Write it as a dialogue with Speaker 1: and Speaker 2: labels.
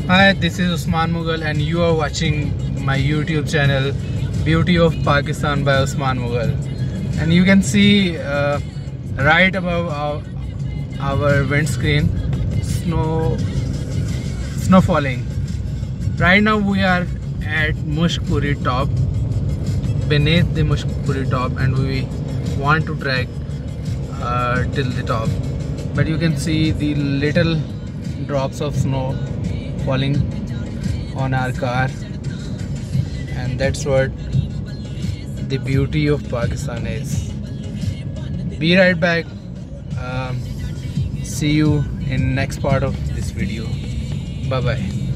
Speaker 1: Hi, this is Usman Mughal and you are watching my YouTube channel Beauty of Pakistan by Usman Mughal. And you can see right above our windscreen snow falling. Right now we are at Mushkpuri top, beneath the Mushkpuri top, and we want to trek till the top. But you can see the little drops of snow falling on our car, and that's what the beauty of Pakistan is. Be right back. See you in next part of this video. Bye bye.